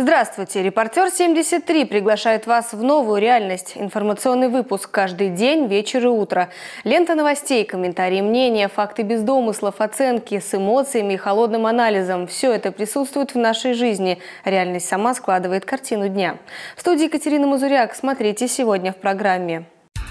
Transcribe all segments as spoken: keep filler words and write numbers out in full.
Здравствуйте! Репортер семьдесят три приглашает вас в новую реальность. Информационный выпуск каждый день, вечер и утро. Лента новостей, комментарии, мнения, факты без домыслов, оценки с эмоциями и холодным анализом. Все это присутствует в нашей жизни. Реальность сама складывает картину дня. В студии Екатерина Мазуряк. Смотрите сегодня в программе.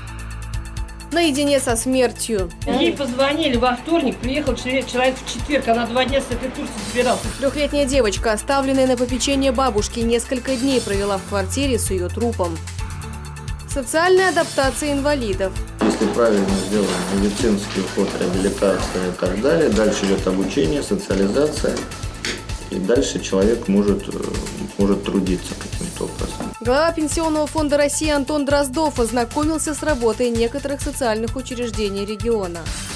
Наедине со смертью. Ей позвонили во вторник, приехал человек, человек в четверг, она два дня с этой Турции собиралась. Трехлетняя девочка, оставленная на попечение бабушки, несколько дней провела в квартире с ее трупом. Социальная адаптация инвалидов. Если правильно сделан медицинский уход, реабилитация и так далее, дальше идет обучение, социализация. И дальше человек может, может трудиться каким-то образом. Глава Пенсионного фонда России Антон Дроздов ознакомился с работой некоторых социальных учреждений региона.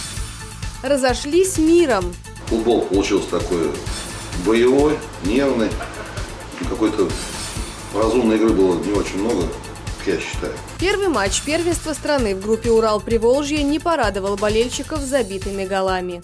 Разошлись миром. Футбол получился такой боевой, нервный. Какой-то разумной игры было не очень много, я считаю. Первый матч первенства страны в группе «Урал-Приволжье» не порадовал болельщиков забитыми голами.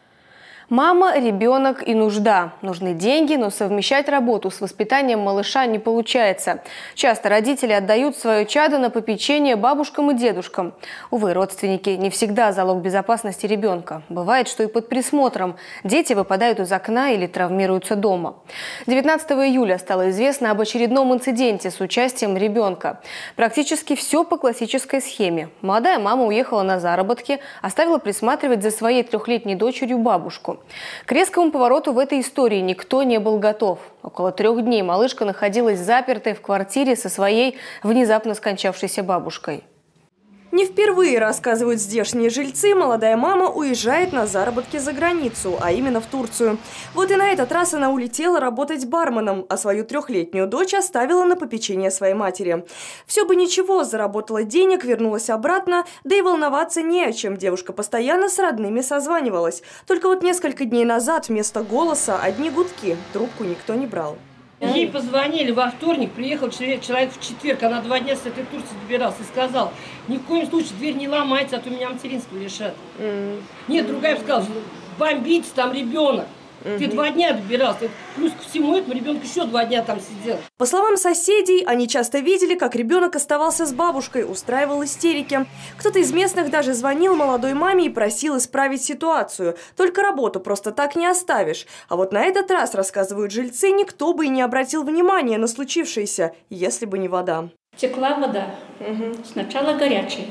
Мама, ребенок и нужда. Нужны деньги, но совмещать работу с воспитанием малыша не получается. Часто родители отдают свое чадо на попечение бабушкам и дедушкам. Увы, родственники не всегда залог безопасности ребенка. Бывает, что и под присмотром дети выпадают из окна или травмируются дома. девятнадцатого июля стало известно об очередном инциденте с участием ребенка. Практически все по классической схеме. Молодая мама уехала на заработки, оставила присматривать за своей трехлетней дочерью бабушку. К резкому повороту в этой истории никто не был готов. Около трех дней малышка находилась запертой в квартире со своей внезапно скончавшейся бабушкой. Не впервые, рассказывают здешние жильцы, молодая мама уезжает на заработки за границу, а именно в Турцию. Вот и на этот раз она улетела работать барменом, а свою трехлетнюю дочь оставила на попечение своей матери. Все бы ничего, заработала денег, вернулась обратно, да и волноваться не о чем. Девушка постоянно с родными созванивалась. Только вот несколько дней назад вместо голоса одни гудки, трубку никто не брал. Ей позвонили во вторник, приехал человек, человек в четверг, она два дня с этой Турции добиралась и сказал: ни в коем случае дверь не ломайте, а то меня материнство лишат. Mm. Нет, другая сказала: бомбите, там ребенок. Mm-hmm. Ты два дня добирался. Плюс ко всему этому ребенок еще два дня там сидел. По словам соседей, они часто видели, как ребенок оставался с бабушкой, устраивал истерики. Кто-то из местных даже звонил молодой маме и просил исправить ситуацию. Только работу просто так не оставишь. А вот на этот раз, рассказывают жильцы, никто бы и не обратил внимания на случившееся, если бы не вода. Текла вода. Угу. Сначала горячая.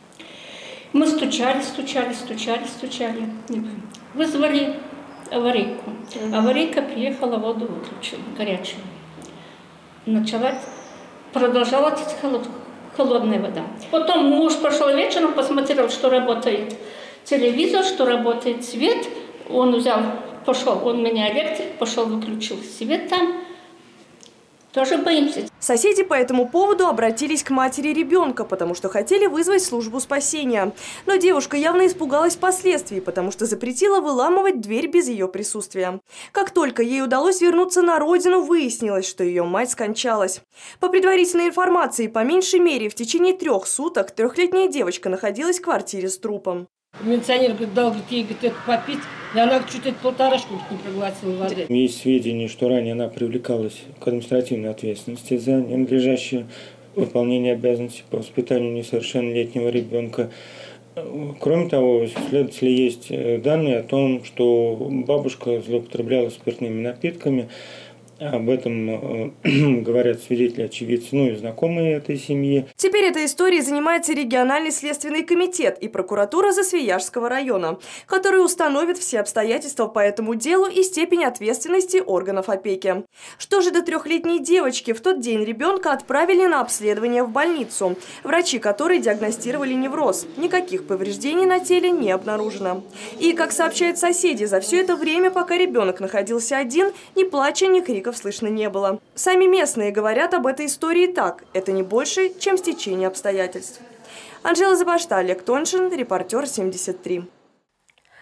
Мы стучали, стучали, стучали, стучали. Вызвали аварийку. Mm-hmm. Аварийка приехала, воду выключила, горячую. Начала, продолжала течь холод, холодная вода. Потом муж пошел вечером, посмотрел, что работает телевизор, что работает свет. Он взял, пошел, он меня электрик, пошел, выключил свет там. Тоже боимся. Соседи по этому поводу обратились к матери ребенка, потому что хотели вызвать службу спасения. Но девушка явно испугалась последствий, потому что запретила выламывать дверь без ее присутствия. Как только ей удалось вернуться на родину, выяснилось, что ее мать скончалась. По предварительной информации, по меньшей мере, в течение трех суток трехлетняя девочка находилась в квартире с трупом. Милиционер дал ей это попить, и она чуть-чуть полторашку не проглотила воды. Есть сведения, что ранее она привлекалась к административной ответственности за ненадлежащее выполнение обязанностей по воспитанию несовершеннолетнего ребенка. Кроме того, следователи есть данные о том, что бабушка злоупотребляла спиртными напитками. Об этом э, говорят свидетели, очевидцы, ну и знакомые этой семьи. Теперь этой историей занимается региональный следственный комитет и прокуратура Засвияжского района, которые установят все обстоятельства по этому делу и степень ответственности органов опеки. Что же до трехлетней девочки? В тот день ребенка отправили на обследование в больницу. Врачи, которые диагностировали невроз. Никаких повреждений на теле не обнаружено. И, как сообщают соседи, за все это время, пока ребенок находился один, ни плача, ни крика слышно не было. Сами местные говорят об этой истории так. Это не больше, чем стечение обстоятельств. Анжела Забашта, Олег Тоншин, репортер семьдесят три.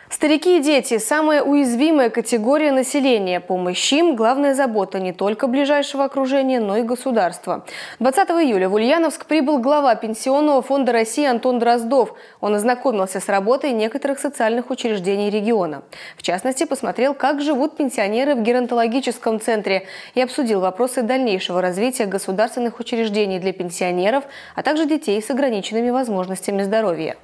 Старики и дети – самая уязвимая категория населения. Помощь им – главная забота не только ближайшего окружения, но и государства. двадцатого июля в Ульяновск прибыл глава Пенсионного фонда России Антон Дроздов. Он ознакомился с работой некоторых социальных учреждений региона. В частности, посмотрел, как живут пенсионеры в геронтологическом центре и обсудил вопросы дальнейшего развития государственных учреждений для пенсионеров, а также детей с ограниченными возможностями здоровья.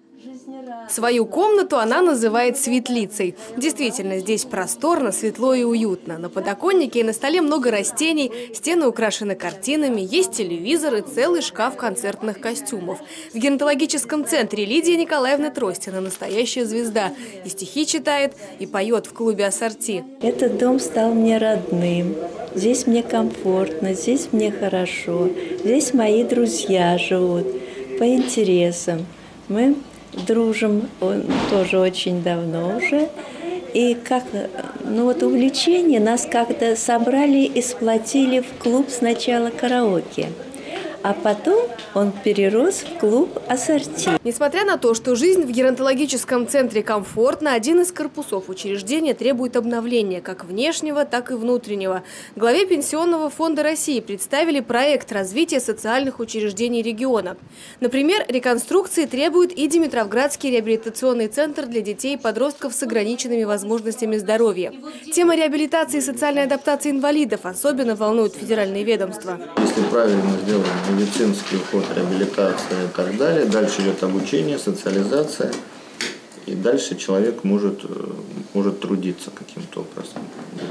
Свою комнату она называет светлицей. Действительно, здесь просторно, светло и уютно. На подоконнике и на столе много растений, стены украшены картинами, есть телевизор и целый шкаф концертных костюмов. В геронтологическом центре Лидия Николаевна Тростина настоящая звезда. И стихи читает, и поет в клубе ассорти. Этот дом стал мне родным. Здесь мне комфортно, здесь мне хорошо. Здесь мои друзья живут по интересам. Мы дружим он тоже очень давно уже. И как, ну вот увлечение нас как-то собрали и сплотили в клуб сначала караоке. А потом он перерос в клуб ассорти. Несмотря на то, что жизнь в геронтологическом центре комфортна, один из корпусов учреждения требует обновления как внешнего, так и внутреннего. Главе Пенсионного фонда России представили проект развития социальных учреждений региона. Например, реконструкции требует и Димитровградский реабилитационный центр для детей и подростков с ограниченными возможностями здоровья. Тема реабилитации и социальной адаптации инвалидов особенно волнует федеральные ведомства. Если правильно сделать медицинский уход, реабилитация и так далее, дальше идет обучение, социализация, и дальше человек может, может трудиться каким-то образом.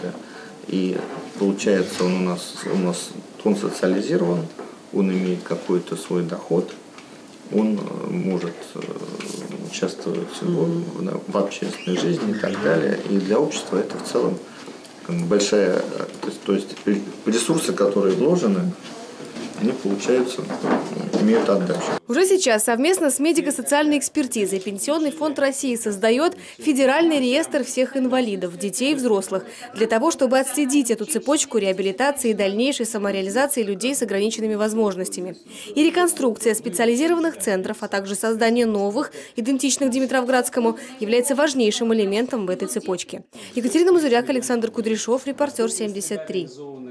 И получается, он у нас, у нас он социализирован, он имеет какой-то свой доход, он может участвовать в, в общественной жизни и так далее. И для общества это в целом большая, то есть, то есть ресурсы, которые вложены, они, получается, имеют отдачу. Уже сейчас совместно с медико-социальной экспертизой Пенсионный фонд России создает федеральный реестр всех инвалидов, детей и взрослых, для того, чтобы отследить эту цепочку реабилитации и дальнейшей самореализации людей с ограниченными возможностями. И реконструкция специализированных центров, а также создание новых, идентичных Димитровградскому, является важнейшим элементом в этой цепочке. Екатерина Мазуряк, Александр Кудряшов, репортер семьдесят три.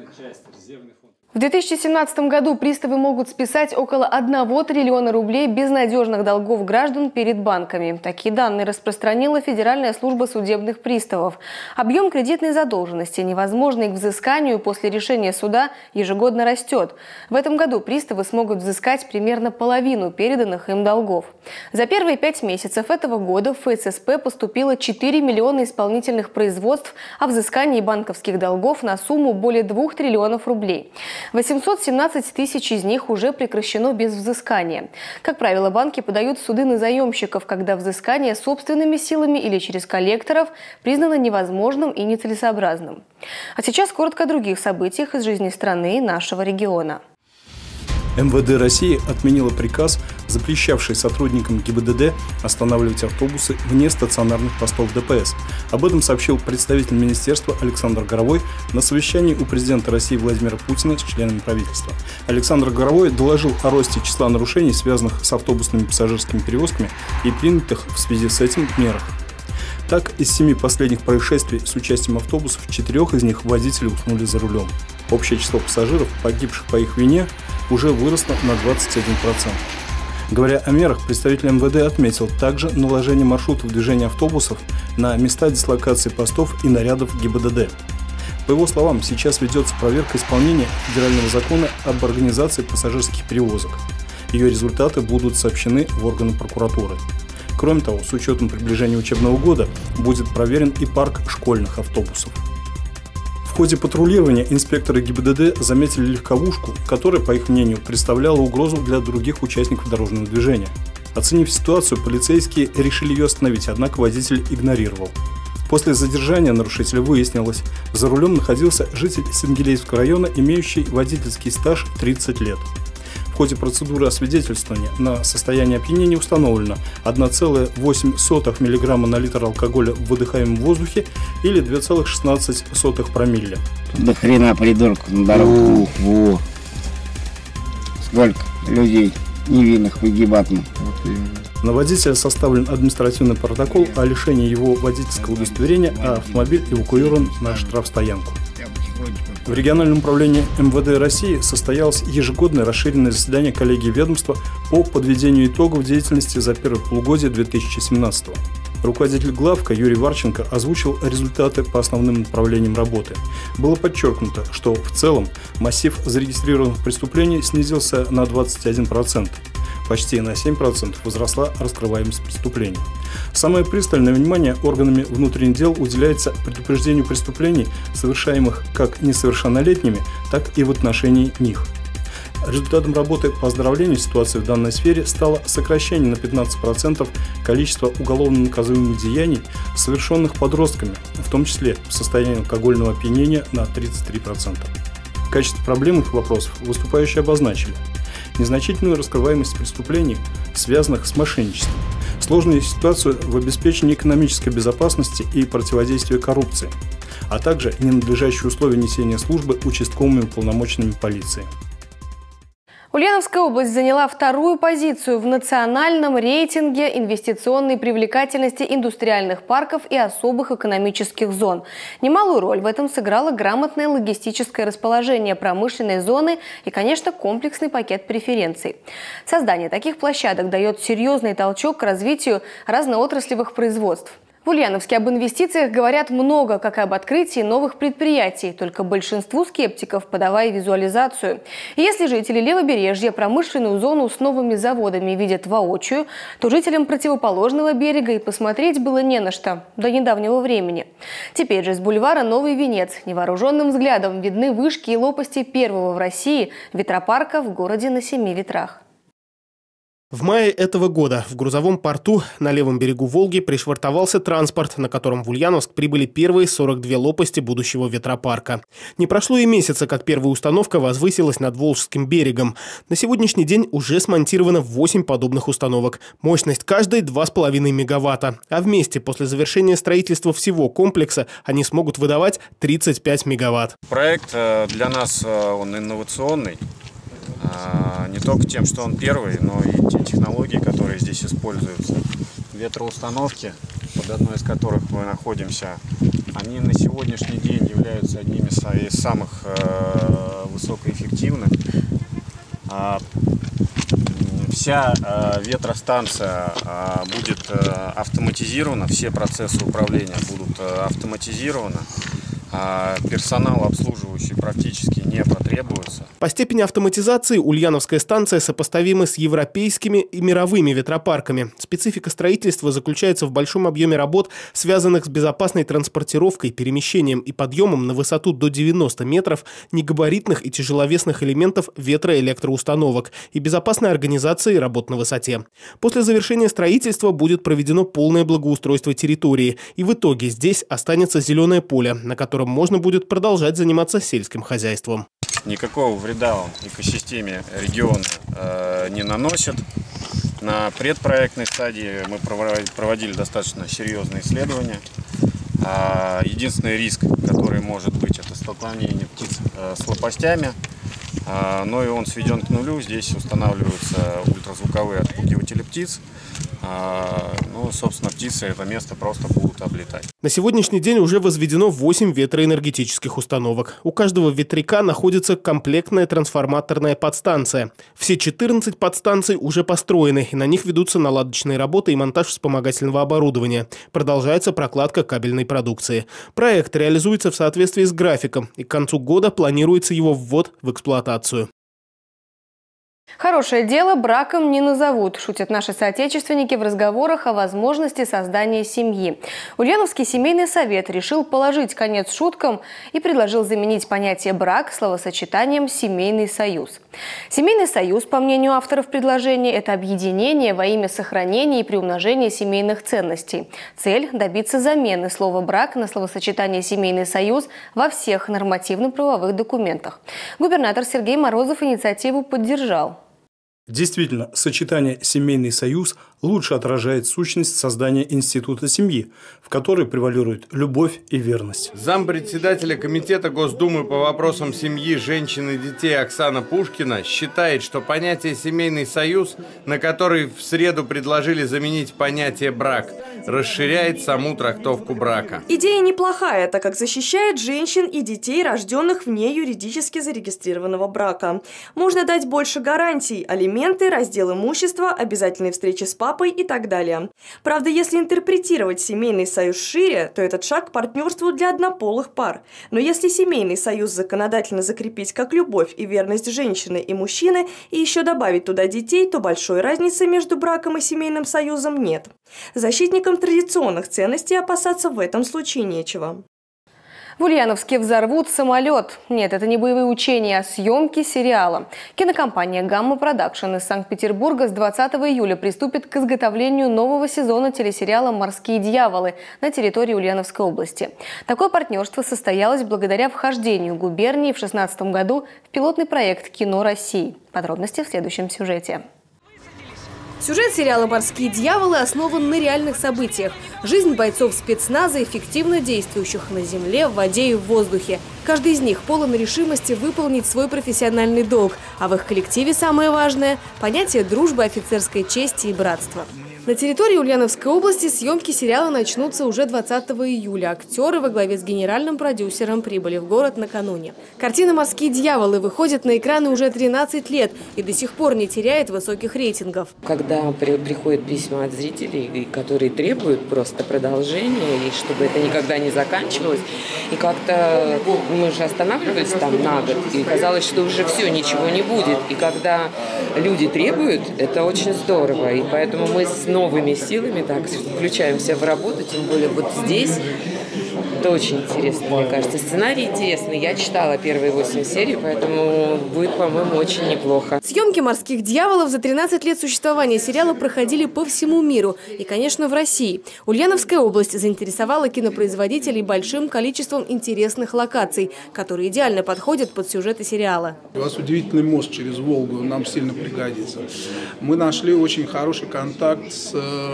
В две тысячи семнадцатом году приставы могут списать около одного триллиона рублей безнадежных долгов граждан перед банками. Такие данные распространила Федеральная служба судебных приставов. Объем кредитной задолженности, невозможный к взысканию после решения суда, ежегодно растет. В этом году приставы смогут взыскать примерно половину переданных им долгов. За первые пять месяцев этого года в ФССП поступило четыре миллиона исполнительных производств о взыскании банковских долгов на сумму более двух триллионов рублей. восемьсот семнадцать тысяч из них уже прекращено без взыскания. Как правило, банки подают в суды на заемщиков, когда взыскание собственными силами или через коллекторов признано невозможным и нецелесообразным. А сейчас коротко о других событиях из жизни страны и нашего региона. эм вэ дэ России отменило приказ, запрещавший сотрудникам гэ и бэ дэ дэ останавливать автобусы вне стационарных постов дэ пэ эс. Об этом сообщил представитель министерства Александр Горовой на совещании у президента России Владимира Путина с членами правительства. Александр Горовой доложил о росте числа нарушений, связанных с автобусными пассажирскими перевозками и принятых в связи с этим мерах. Так, из семи последних происшествий с участием автобусов, в четырех из них водители уснули за рулем. Общее число пассажиров, погибших по их вине, уже выросло на двадцать один процент. Говоря о мерах, представитель эм вэ дэ отметил также наложение маршрутов движения автобусов на места дислокации постов и нарядов гэ и бэ дэ дэ. По его словам, сейчас ведется проверка исполнения федерального закона об организации пассажирских перевозок. Ее результаты будут сообщены в органы прокуратуры. Кроме того, с учетом приближения учебного года будет проверен и парк школьных автобусов. В ходе патрулирования инспекторы гэ и бэ дэ дэ заметили легковушку, которая, по их мнению, представляла угрозу для других участников дорожного движения. Оценив ситуацию, полицейские решили ее остановить, однако водитель игнорировал. После задержания нарушителя выяснилось, за рулем находился житель Сенгилейского района, имеющий водительский стаж тридцать лет. В ходе процедуры освидетельствования на состояние опьянения установлено одна целая восемь сотых миллиграмма на литр алкоголя в выдыхаемом воздухе или две целых шестнадцать сотых промилле. До хрена придурков на дорогу. Во. Сколько людей невинных погибатно. Вот именно. На водителя составлен административный протокол о лишении его водительского удостоверения, а автомобиль эвакуирован на штрафстоянку. В региональном управлении эм вэ дэ России состоялось ежегодное расширенное заседание коллегии ведомства по подведению итогов деятельности за первое полугодие две тысячи семнадцатого. Руководитель главка Юрий Варченко озвучил результаты по основным направлениям работы. Было подчеркнуто, что в целом массив зарегистрированных преступлений снизился на двадцать один процент. Почти на семь процентов возросла раскрываемость преступлений. Самое пристальное внимание органами внутренних дел уделяется предупреждению преступлений, совершаемых как несовершеннолетними, так и в отношении них. Результатом работы по оздоровлению ситуации в данной сфере стало сокращение на пятнадцать процентов количества уголовно наказуемых деяний, совершенных подростками, в том числе в состоянии алкогольного опьянения на тридцать три процента. В качестве проблемных вопросов выступающие обозначили незначительную раскрываемость преступлений, связанных с мошенничеством, сложную ситуацию в обеспечении экономической безопасности и противодействии коррупции, а также ненадлежащие условия несения службы участковыми уполномоченными полиции. Ульяновская область заняла вторую позицию в национальном рейтинге инвестиционной привлекательности индустриальных парков и особых экономических зон. Немалую роль в этом сыграло грамотное логистическое расположение промышленной зоны и, конечно, комплексный пакет преференций. Создание таких площадок дает серьезный толчок к развитию разноотраслевых производств. В Ульяновске об инвестициях говорят много, как и об открытии новых предприятий, только большинству скептиков подавая визуализацию. И если жители левобережья промышленную зону с новыми заводами видят воочию, то жителям противоположного берега и посмотреть было не на что до недавнего времени. Теперь же с бульвара Новый Венец невооруженным взглядом видны вышки и лопасти первого в России ветропарка в городе на семи ветрах. В мае этого года в грузовом порту на левом берегу Волги пришвартовался транспорт, на котором в Ульяновск прибыли первые сорок две лопасти будущего ветропарка. Не прошло и месяца, как первая установка возвысилась над Волжским берегом. На сегодняшний день уже смонтировано восемь подобных установок. Мощность каждой два с половиной мегаватта. А вместе после завершения строительства всего комплекса они смогут выдавать тридцать пять мегаватт. Проект для нас он инновационный. Не только тем, что он первый, но и те технологии, которые здесь используются. Ветроустановки, под одной из которых мы находимся, они на сегодняшний день являются одними из самых высокоэффективных. Вся ветростанция будет автоматизирована, все процессы управления будут автоматизированы. Персонал обслуживающий практически не потребуется. По степени автоматизации Ульяновская станция сопоставима с европейскими и мировыми ветропарками. Специфика строительства заключается в большом объеме работ, связанных с безопасной транспортировкой, перемещением и подъемом на высоту до девяноста метров негабаритных и тяжеловесных элементов ветроэлектроустановок и безопасной организацией работ на высоте. После завершения строительства будет проведено полное благоустройство территории, и в итоге здесь останется зеленое поле, на котором можно будет продолжать заниматься сельским хозяйством. Никакого вреда он экосистеме региона э, не наносит. На предпроектной стадии мы проводили достаточно серьезные исследования. Э, единственный риск, который может быть, это столкновение птиц э, с лопастями. Э, но и он сведен к нулю. Здесь устанавливаются ультразвуковые отпугиватели птиц. Ну, собственно, птицы это место просто будут облетать. На сегодняшний день уже возведено восемь ветроэнергетических установок. У каждого ветряка находится комплектная трансформаторная подстанция. Все четырнадцать подстанций уже построены, и на них ведутся наладочные работы и монтаж вспомогательного оборудования. Продолжается прокладка кабельной продукции. Проект реализуется в соответствии с графиком, и к концу года планируется его ввод в эксплуатацию. Хорошее дело браком не назовут, шутят наши соотечественники в разговорах о возможности создания семьи. Ульяновский семейный совет решил положить конец шуткам и предложил заменить понятие «брак» словосочетанием «семейный союз». Семейный союз, по мнению авторов предложения, это объединение во имя сохранения и приумножения семейных ценностей. Цель – добиться замены слова «брак» на словосочетание «семейный союз» во всех нормативно-правовых документах. Губернатор Сергей Морозов инициативу поддержал. Действительно, сочетание «семейный союз» лучше отражает сущность создания института семьи, в которой превалирует любовь и верность. Зампредседателя Комитета Госдумы по вопросам семьи, женщин и детей Оксана Пушкина считает, что понятие «семейный союз», на который в среду предложили заменить понятие «брак», расширяет саму трактовку брака. Идея неплохая, так как защищает женщин и детей, рожденных вне юридически зарегистрированного брака. Можно дать больше гарантий, алименты, раздел имущества, обязательные встречи с папой и так далее. Правда, если интерпретировать семейный союз шире, то этот шаг к партнерству для однополых пар. Но если семейный союз законодательно закрепить как любовь и верность женщины и мужчины и еще добавить туда детей, то большой разницы между браком и семейным союзом нет. Защитникам традиционных ценностей опасаться в этом случае нечего. В Ульяновске взорвут самолет. Нет, это не боевые учения, а съемки сериала. Кинокомпания «Гамма Продакшн» из Санкт-Петербурга с двадцатого июля приступит к изготовлению нового сезона телесериала «Морские дьяволы» на территории Ульяновской области. Такое партнерство состоялось благодаря вхождению губернии в две тысячи шестнадцатом году в пилотный проект «Кино России». Подробности в следующем сюжете. Сюжет сериала «Морские дьяволы» основан на реальных событиях. Жизнь бойцов спецназа, эффективно действующих на земле, в воде и в воздухе. Каждый из них полон решимости выполнить свой профессиональный долг. А в их коллективе самое важное – понятие дружбы, офицерской чести и братства. На территории Ульяновской области съемки сериала начнутся уже двадцатого июля. Актеры во главе с генеральным продюсером прибыли в город накануне. Картина «Морские дьяволы» выходит на экраны уже тринадцать лет и до сих пор не теряет высоких рейтингов. Когда при, приходят письма от зрителей, которые требуют просто продолжения, и чтобы это никогда не заканчивалось, и как-то мы же останавливались там на год, и казалось, что уже все, ничего не будет. И когда люди требуют, это очень здорово, и поэтому мы с новыми силами так включаемся в работу, тем более вот здесь. Это очень интересно, мне кажется. Сценарий интересный. Я читала первые восемь серий, поэтому будет, по-моему, очень неплохо. Съемки «Морских дьяволов» за тринадцать лет существования сериала проходили по всему миру. И, конечно, в России. Ульяновская область заинтересовала кинопроизводителей большим количеством интересных локаций, которые идеально подходят под сюжеты сериала. У вас удивительный мост через Волгу, нам сильно пригодится. Мы нашли очень хороший контакт с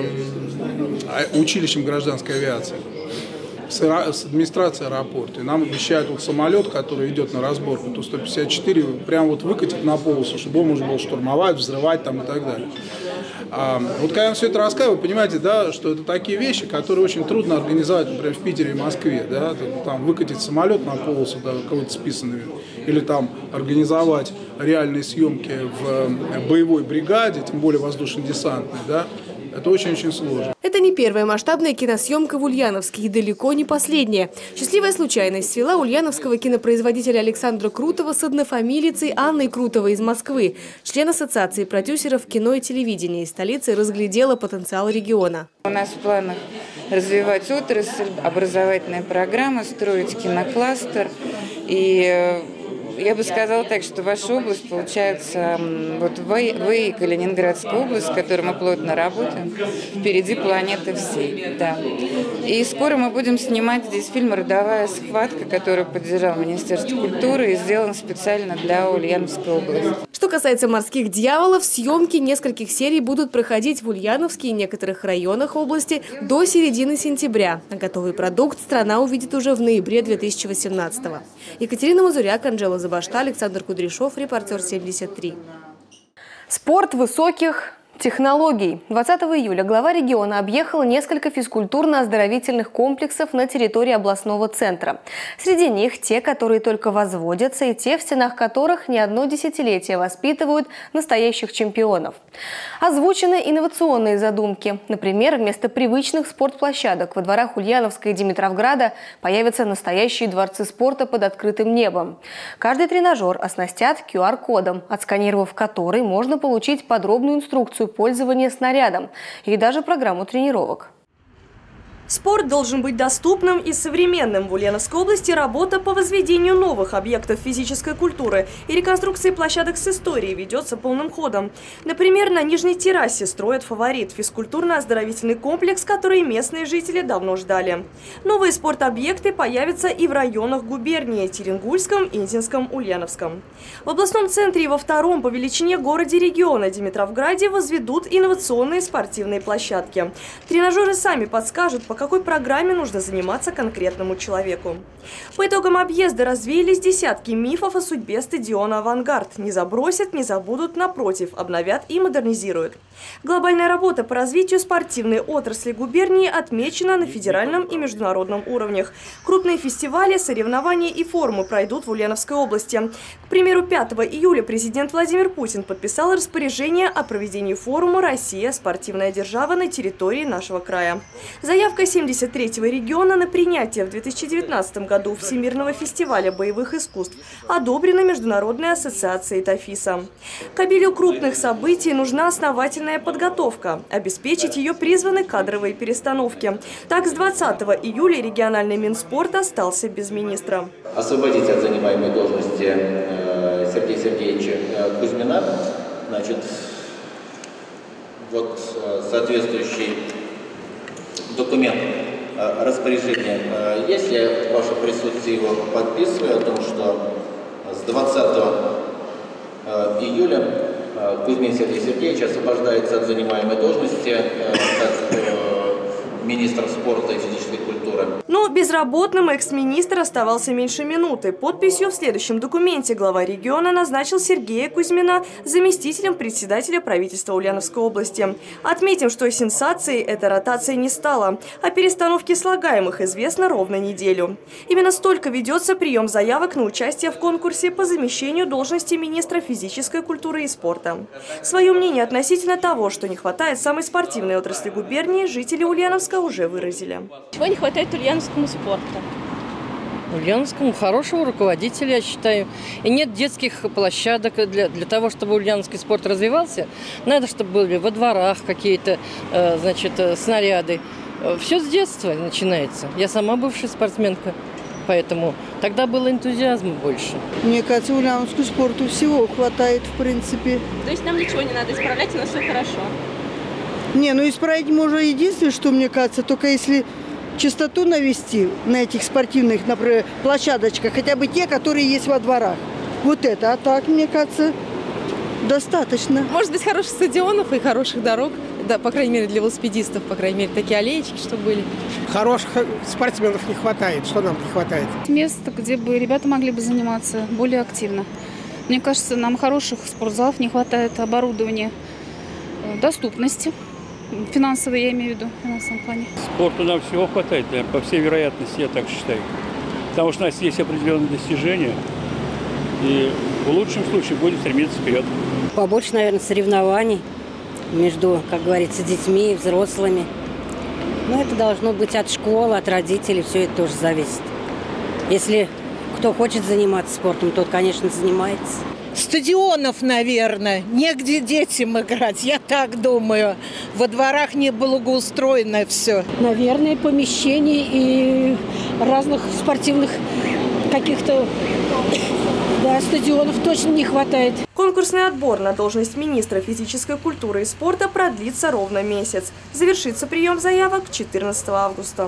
э, училищем гражданской авиации. С администрацией аэропорта. И нам обещают вот самолет, который идет на разборку, Ту сто пятьдесят четыре, прям вот выкатить на полосу, чтобы он можно было штурмовать, взрывать там и так далее. А, вот когда я все это рассказываю, вы понимаете, да, что это такие вещи, которые очень трудно организовать, например, в Питере и Москве. Да, там выкатить самолет на полосу, да, кого-то списанными, или там организовать реальные съемки в боевой бригаде, тем более воздушно-десантной, да. Это очень-очень сложно. Это не первая масштабная киносъемка в Ульяновске и далеко не последняя. Счастливая случайность свела ульяновского кинопроизводителя Александра Крутова с однофамилицей Анной Крутовой из Москвы. Член ассоциации продюсеров кино и телевидения из столицы разглядела потенциал региона. У нас в планах развивать отрасль, образовательная программа, строить кинокластер. И я бы сказала так, что ваша область, получается, вот вы, вы и Калининградская область, с которой мы плотно работаем, впереди планеты всей. Да. И скоро мы будем снимать здесь фильм «Родовая схватка», который поддержал Министерство культуры и сделан специально для Ульяновской области. Что касается «Морских дьяволов», съемки нескольких серий будут проходить в Ульяновске и некоторых районах области до середины сентября. А готовый продукт страна увидит уже в ноябре две тысячи восемнадцатого. Екатерина Мазуряк, Анжела Забашта, Александр Кудряшов, репортер семьдесят три. Спорт высоких технологий. двадцатого июля глава региона объехал несколько физкультурно-оздоровительных комплексов на территории областного центра. Среди них те, которые только возводятся, и те, в стенах которых не одно десятилетие воспитывают настоящих чемпионов. Озвучены инновационные задумки. Например, вместо привычных спортплощадок во дворах Ульяновска и Димитровграда появятся настоящие дворцы спорта под открытым небом. Каждый тренажер оснастят ку ар кодом, отсканировав который можно получить подробную инструкцию пользования снарядом и даже программу тренировок. Спорт должен быть доступным и современным. В Ульяновской области работа по возведению новых объектов физической культуры и реконструкции площадок с историей ведется полным ходом. Например, на Нижней террасе строят «Фаворит» – физкультурно-оздоровительный комплекс, который местные жители давно ждали. Новые спортобъекты появятся и в районах губернии – Теренгульском, Инзинском, Ульяновском. В областном центре и во втором по величине городе региона Димитровграде возведут инновационные спортивные площадки. Тренажеры сами подскажут, по какой программе нужно заниматься конкретному человеку. По итогам объезда развеялись десятки мифов о судьбе стадиона «Авангард». Не забросят, не забудут, напротив, обновят и модернизируют. Глобальная работа по развитию спортивной отрасли губернии отмечена на федеральном и международном уровнях. Крупные фестивали, соревнования и форумы пройдут в Ульяновской области. К примеру, пятого июля президент Владимир Путин подписал распоряжение о проведении форума «Россия. Спортивная держава» на территории нашего края. Заявка семьдесят третьего региона на принятие в две тысячи девятнадцатом году Всемирного фестиваля боевых искусств одобрена Международной ассоциацией ТАФИСа. К обилию крупных событий нужна основательная подготовка. Обеспечить ее призваны кадровые перестановки. Так, с двадцатого июля региональный Минспорт остался без министра. Освободить от занимаемой должности Сергея Сергеевича Кузьмина. Значит, вот соответствующий документ распоряжения есть. Я в вашем присутствии его подписываю о том, что с двадцатого июля Кузьмин Сергей Сергеевич освобождается от занимаемой должности как министр спорта и физической культуры. Но безработным экс-министр оставался меньше минуты. Подписью в следующем документе глава региона назначил Сергея Кузьмина заместителем председателя правительства Ульяновской области. Отметим, что сенсацией эта ротация не стала. О перестановке слагаемых известно ровно неделю. Именно столько ведется прием заявок на участие в конкурсе по замещению должности министра физической культуры и спорта. Свое мнение относительно того, что не хватает самой спортивной отрасли губернии, жители Ульяновска уже выразили. Чего не хватает ульяновскому спорту? Ульяновскому хорошего руководителя, я считаю. И нет детских площадок. Для, для того, чтобы ульяновский спорт развивался, надо, чтобы были во дворах какие-то э, значит, снаряды. Все с детства начинается. Я сама бывшая спортсменка, поэтому тогда было энтузиазма больше. Мне кажется, ульяновскому спорту всего хватает, в принципе. То есть нам ничего не надо исправлять, у нас все хорошо? Не, ну исправить можно единственное, что мне кажется, только если чистоту навести на этих спортивных, например, площадочках, хотя бы те, которые есть во дворах. Вот это, а так, мне кажется, достаточно. Может быть, хороших стадионов и хороших дорог, да, по крайней мере, для велосипедистов, по крайней мере, такие аллеечки, чтобы были. Хороших спортсменов не хватает, что нам не хватает? Место, где бы ребята могли бы заниматься более активно. Мне кажется, нам хороших спортзалов не хватает, оборудования, доступности. Финансовые, я имею в виду, в финансовом плане. Спорту нам всего хватает, наверное, по всей вероятности, я так считаю. Потому что у нас есть определенные достижения, и в лучшем случае будем стремиться вперед. Побольше, наверное, соревнований между, как говорится, детьми и взрослыми. Но это должно быть от школы, от родителей, все это тоже зависит. Если кто хочет заниматься спортом, тот, конечно, занимается. Стадионов, наверное, негде детям играть, я так думаю. Во дворах не благоустроено все. Наверное, помещений и разных спортивных каких-то, да, стадионов точно не хватает. Конкурсный отбор на должность министра физической культуры и спорта продлится ровно месяц. Завершится прием заявок четырнадцатого августа.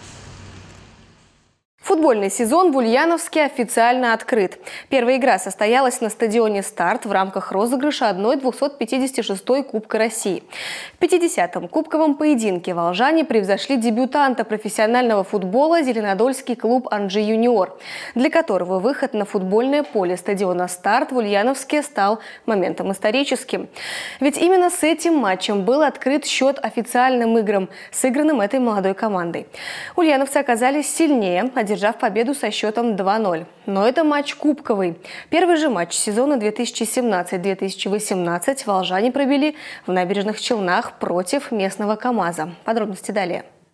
Футбольный сезон в Ульяновске официально открыт. Первая игра состоялась на стадионе «Старт» в рамках розыгрыша одной двухсот пятидесяти шестой Кубка России. В пятидесятом кубковом поединке волжане превзошли дебютанта профессионального футбола зеленодольский клуб «Анжи Юниор», для которого выход на футбольное поле стадиона «Старт» в Ульяновске стал моментом историческим. Ведь именно с этим матчем был открыт счет официальным играм, сыгранным этой молодой командой. Ульяновцы оказались сильнее, одержав победу со счетом два ноль. Но это матч кубковый. Первый же матч сезона две тысячи семнадцать — две тысячи восемнадцать волжане провели в Набережных Челнах против местного КамАЗа. Подробности далее.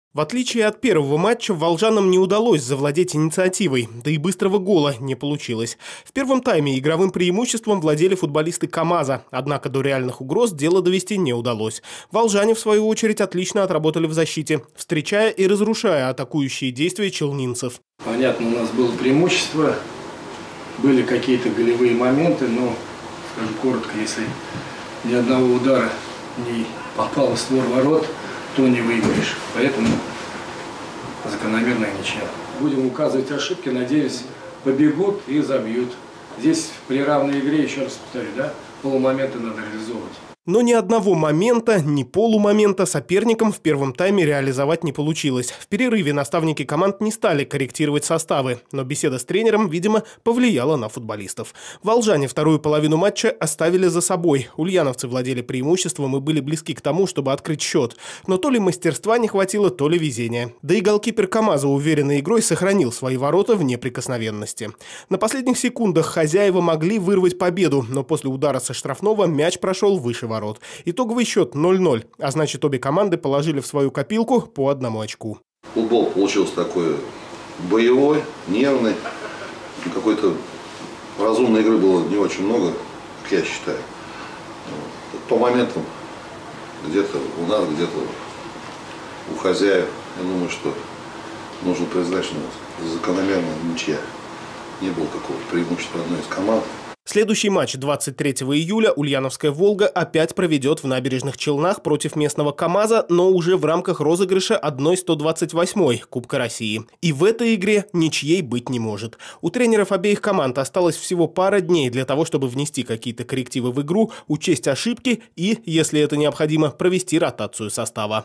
В отличие от первого матча, волжанам не удалось завладеть инициативой, да и быстрого гола не получилось. В первом тайме игровым преимуществом владели футболисты КамАЗа, однако до реальных угроз дело довести не удалось. Волжане, в свою очередь, отлично отработали в защите, встречая и разрушая атакующие действия челнинцев. Понятно, у нас было преимущество, были какие-то голевые моменты, но, скажу коротко, если ни одного удара не попало в створ ворот, то не выиграешь. Поэтому закономерная ничья. Будем указывать ошибки, надеюсь, побегут и забьют. Здесь при равной игре, еще раз повторю, да, полумоменты надо реализовывать. Но ни одного момента, ни полумомента соперникам в первом тайме реализовать не получилось. В перерыве наставники команд не стали корректировать составы, но беседа с тренером, видимо, повлияла на футболистов. Волжане вторую половину матча оставили за собой. Ульяновцы владели преимуществом и были близки к тому, чтобы открыть счет. Но то ли мастерства не хватило, то ли везения. Да и голкипер КамАЗа уверенной игрой сохранил свои ворота в неприкосновенности. На последних секундах хозяева могли вырвать победу, но после удара со штрафного мяч прошел выше ворот. Итоговый счет ноль ноль, а значит, обе команды положили в свою копилку по одному очку. Футбол получился такой боевой, нервный. Какой-то разумной игры было не очень много, как я считаю. По моментам где-то у нас, где-то у хозяев. Я думаю, что нужно признать, что закономерная ничья. Не было какого-то преимущества одной из команд. Следующий матч двадцать третьего июля Ульяновская «Волга» опять проведет в Набережных Челнах против местного КамАЗа, но уже в рамках розыгрыша одной сто двадцать восьмой Кубка России. И в этой игре ничьей быть не может. У тренеров обеих команд осталось всего пара дней для того, чтобы внести какие-то коррективы в игру, учесть ошибки и, если это необходимо, провести ротацию состава.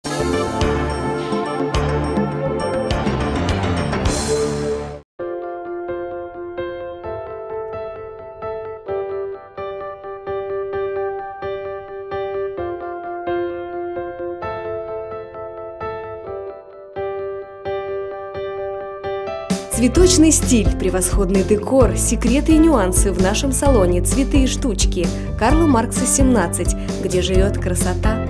Цветочный стиль, превосходный декор, секреты и нюансы в нашем салоне «Цветы и штучки». Карла Маркса, семнадцать, где живет красота.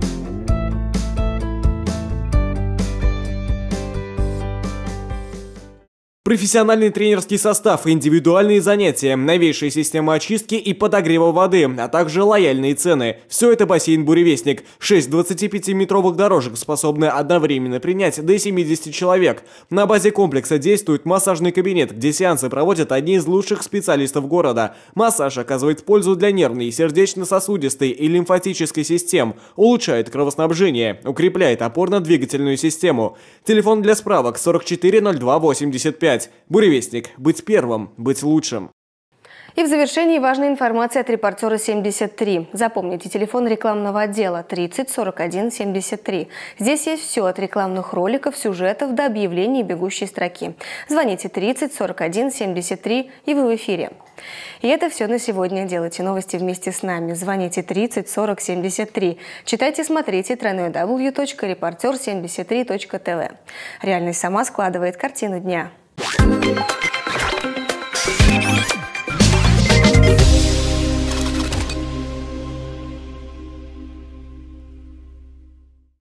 Профессиональный тренерский состав, индивидуальные занятия, новейшая система очистки и подогрева воды, а также лояльные цены. Все это бассейн «Буревестник». Шесть двадцатипятиметровых дорожек способны одновременно принять до семидесяти человек. На базе комплекса действует массажный кабинет, где сеансы проводят одни из лучших специалистов города. Массаж оказывает пользу для нервной, сердечно-сосудистой и лимфатической систем, улучшает кровоснабжение, укрепляет опорно-двигательную систему. Телефон для справок сорок четыре ноль два восемьдесят пять. Буревестник. Быть первым, быть лучшим. И в завершении важная информация от репортера семьдесят три. Запомните, телефон рекламного отдела тридцать сорок один семьдесят три. Здесь есть все от рекламных роликов, сюжетов до объявлений бегущей строки. Звоните тридцать сорок один семьдесят три, и вы в эфире. И это все на сегодня. Делайте новости вместе с нами. Звоните тридцать сорок семьдесят три. Читайте, смотрите дабл ю дабл ю дабл ю точка репортер семьдесят три точка тэ вэ. Реальность сама складывает картину дня. Thank you.